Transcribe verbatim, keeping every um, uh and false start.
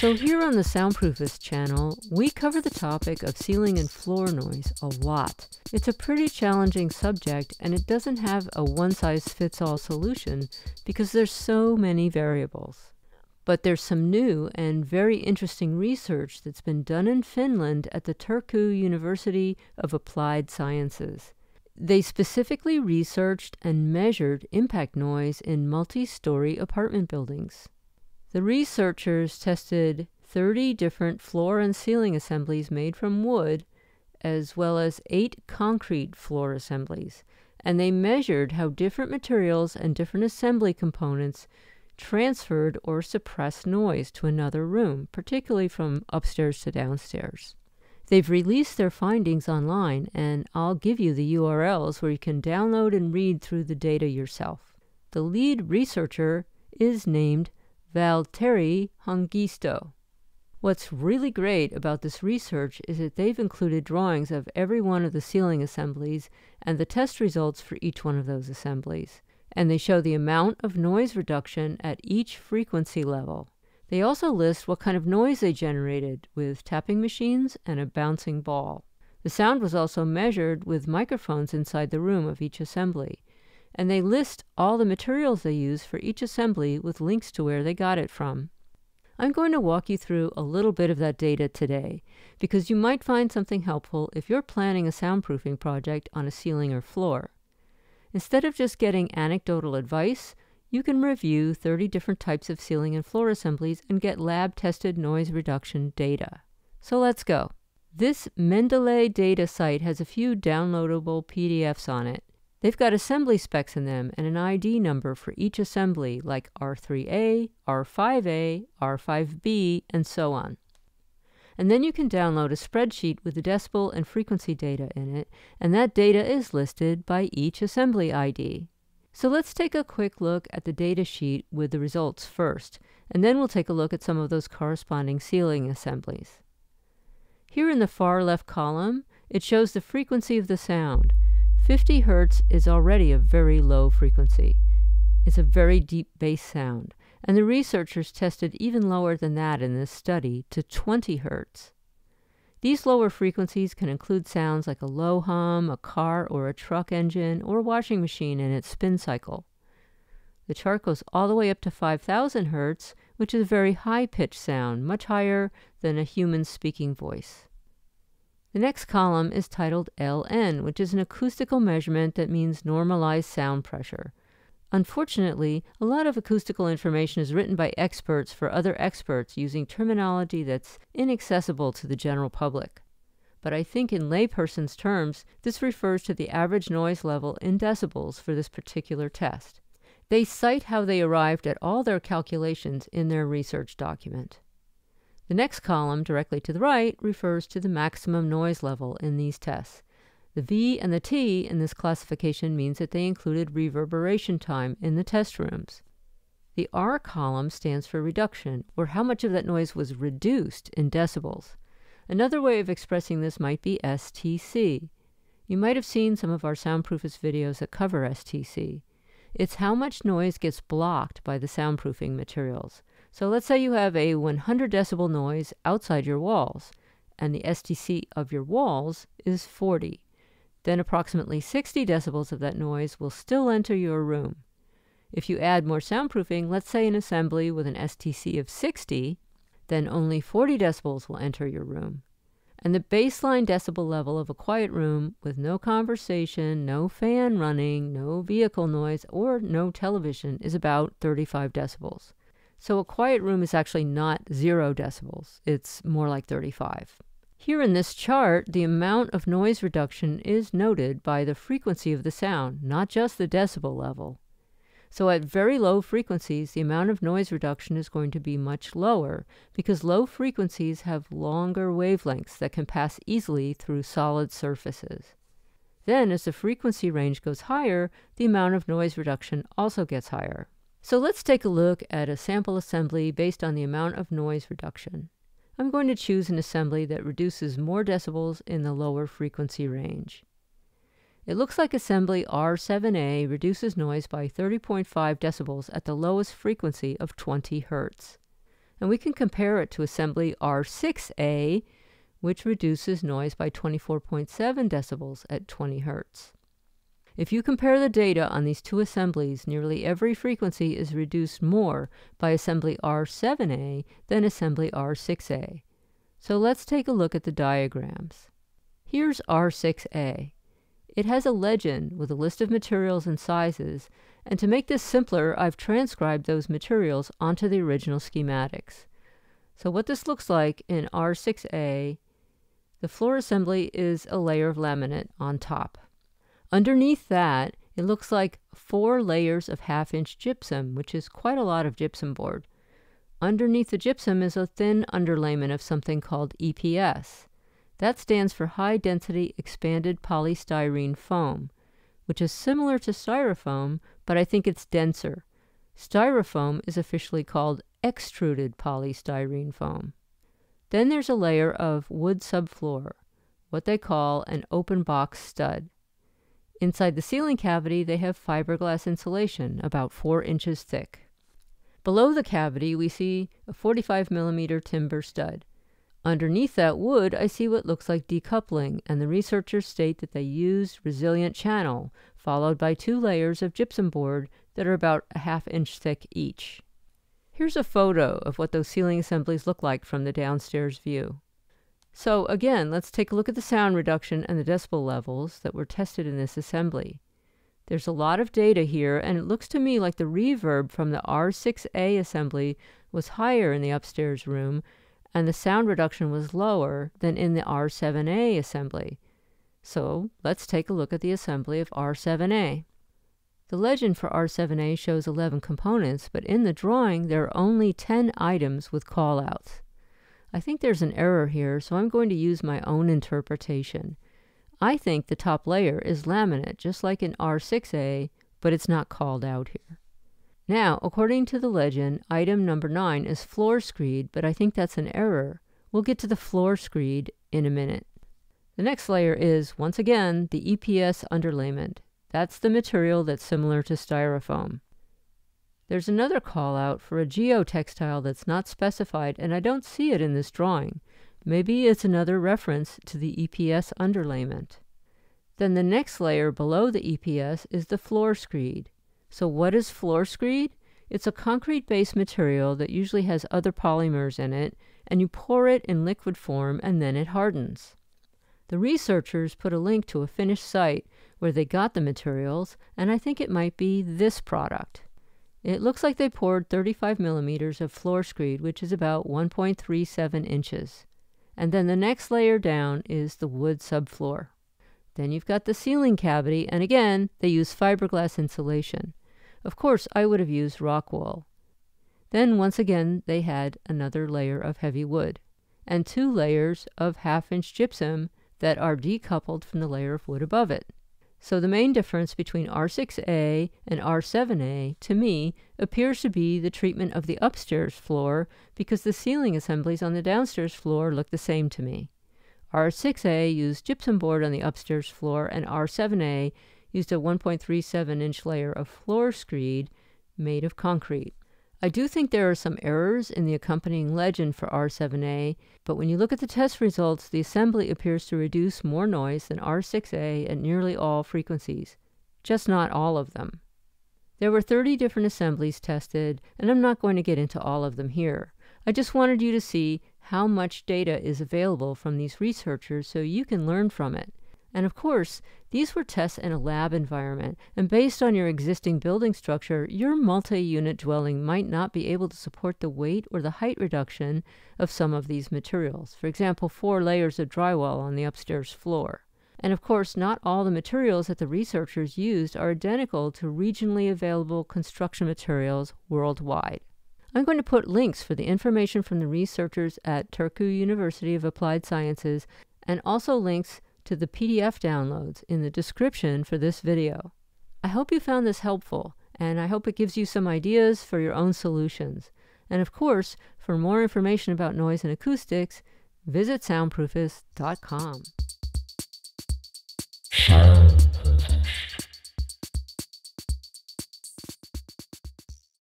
So here on the Soundproofist channel, we cover the topic of ceiling and floor noise a lot. It's a pretty challenging subject, and it doesn't have a one-size-fits-all solution because there's so many variables. But there's some new and very interesting research that's been done in Finland at the Turku University of Applied Sciences. They specifically researched and measured impact noise in multi-story apartment buildings. The researchers tested thirty different floor and ceiling assemblies made from wood, as well as eight concrete floor assemblies, and they measured how different materials and different assembly components transferred or suppressed noise to another room, particularly from upstairs to downstairs. They've released their findings online, and I'll give you the U R Ls where you can download and read through the data yourself. The lead researcher is named Valtteri Hongisto. What's really great about this research is that they've included drawings of every one of the ceiling assemblies and the test results for each one of those assemblies. And they show the amount of noise reduction at each frequency level. They also list what kind of noise they generated with tapping machines and a bouncing ball. The sound was also measured with microphones inside the room of each assembly. And they list all the materials they use for each assembly with links to where they got it from. I'm going to walk you through a little bit of that data today, because you might find something helpful if you're planning a soundproofing project on a ceiling or floor. Instead of just getting anecdotal advice, you can review thirty different types of ceiling and floor assemblies and get lab-tested noise reduction data. So let's go. This Mendeley data site has a few downloadable P D Fs on it. They've got assembly specs in them and an I D number for each assembly, like R three A, R five A, R five B, and so on. And then you can download a spreadsheet with the decibel and frequency data in it, and that data is listed by each assembly I D. So let's take a quick look at the data sheet with the results first, and then we'll take a look at some of those corresponding ceiling assemblies. Here in the far left column, it shows the frequency of the sound. fifty hertz is already a very low frequency. It's a very deep bass sound, and the researchers tested even lower than that in this study to twenty hertz. These lower frequencies can include sounds like a low hum, a car or a truck engine, or a washing machine in its spin cycle. The chart goes all the way up to five thousand hertz, which is a very high-pitched sound, much higher than a human speaking voice. The next column is titled L N, which is an acoustical measurement that means normalized sound pressure. Unfortunately, a lot of acoustical information is written by experts for other experts using terminology that's inaccessible to the general public. But I think in layperson's terms, this refers to the average noise level in decibels for this particular test. They cite how they arrived at all their calculations in their research document. The next column, directly to the right, refers to the maximum noise level in these tests. The V and the T in this classification means that they included reverberation time in the test rooms. The R column stands for reduction, or how much of that noise was reduced in decibels. Another way of expressing this might be S T C. You might have seen some of our Soundproofist videos that cover S T C. It's how much noise gets blocked by the soundproofing materials. So let's say you have a one hundred decibel noise outside your walls, and the S T C of your walls is forty. Then approximately sixty decibels of that noise will still enter your room. If you add more soundproofing, let's say an assembly with an S T C of sixty, then only forty decibels will enter your room. And the baseline decibel level of a quiet room with no conversation, no fan running, no vehicle noise, or no television is about thirty-five decibels. So a quiet room is actually not zero decibels. It's more like thirty-five. Here in this chart, the amount of noise reduction is noted by the frequency of the sound, not just the decibel level. So at very low frequencies, the amount of noise reduction is going to be much lower because low frequencies have longer wavelengths that can pass easily through solid surfaces. Then, as the frequency range goes higher, the amount of noise reduction also gets higher. So let's take a look at a sample assembly based on the amount of noise reduction. I'm going to choose an assembly that reduces more decibels in the lower frequency range. It looks like assembly R seven A reduces noise by thirty point five decibels at the lowest frequency of twenty hertz. And we can compare it to assembly R six A, which reduces noise by twenty-four point seven decibels at twenty hertz. If you compare the data on these two assemblies, nearly every frequency is reduced more by assembly R seven A than assembly R six A. So let's take a look at the diagrams. Here's R six A. It has a legend with a list of materials and sizes, and to make this simpler, I've transcribed those materials onto the original schematics. So what this looks like in R six A, the floor assembly is a layer of laminate on top. Underneath that, it looks like four layers of half-inch gypsum, which is quite a lot of gypsum board. Underneath the gypsum is a thin underlayment of something called E P S. That stands for high-density expanded polystyrene foam, which is similar to styrofoam, but I think it's denser. Styrofoam is officially called extruded polystyrene foam. Then there's a layer of wood subfloor, what they call an open box stud. Inside the ceiling cavity, they have fiberglass insulation, about four inches thick. Below the cavity, we see a forty-five millimeter timber stud. Underneath that wood, I see what looks like decoupling, and the researchers state that they used resilient channel, followed by two layers of gypsum board that are about a half inch thick each. Here's a photo of what those ceiling assemblies look like from the downstairs view. So again, let's take a look at the sound reduction and the decibel levels that were tested in this assembly. There's a lot of data here, and it looks to me like the reverb from the R six A assembly was higher in the upstairs room, and the sound reduction was lower than in the R seven A assembly. So let's take a look at the assembly of R seven A. The legend for R seven A shows eleven components, but in the drawing there are only ten items with callouts. I think there's an error here, so I'm going to use my own interpretation. I think the top layer is laminate, just like in R six A, but it's not called out here. Now, according to the legend, item number nine is floor screed, but I think that's an error. We'll get to the floor screed in a minute. The next layer is, once again, the E P S underlayment. That's the material that's similar to styrofoam. There's another call out for a geotextile that's not specified, and I don't see it in this drawing. Maybe it's another reference to the E P S underlayment. Then the next layer below the E P S is the floor screed. So what is floor screed? It's a concrete-based material that usually has other polymers in it, and you pour it in liquid form and then it hardens. The researchers put a link to a Finnish site where they got the materials, and I think it might be this product. It looks like they poured thirty-five millimeters of floor screed, which is about one point three seven inches. And then the next layer down is the wood subfloor. Then you've got the ceiling cavity, and again, they use fiberglass insulation. Of course, I would have used rock wool. Then once again, they had another layer of heavy wood, and two layers of half-inch gypsum that are decoupled from the layer of wood above it. So the main difference between R six A and R seven A, to me, appears to be the treatment of the upstairs floor, because the ceiling assemblies on the downstairs floor look the same to me. R six A used gypsum board on the upstairs floor, and R seven A used a one point three seven inch layer of floor screed made of concrete. I do think there are some errors in the accompanying legend for R seven A, but when you look at the test results, the assembly appears to reduce more noise than R six A at nearly all frequencies, just not all of them. There were thirty different assemblies tested, and I'm not going to get into all of them here. I just wanted you to see how much data is available from these researchers so you can learn from it. And of course, these were tests in a lab environment, and based on your existing building structure, your multi-unit dwelling might not be able to support the weight or the height reduction of some of these materials. For example, four layers of drywall on the upstairs floor. And of course, not all the materials that the researchers used are identical to regionally available construction materials worldwide. I'm going to put links for the information from the researchers at Turku University of Applied Sciences, and also links to the P D F downloads in the description for this video. I hope you found this helpful, and I hope it gives you some ideas for your own solutions. And of course, for more information about noise and acoustics, visit soundproofist dot com.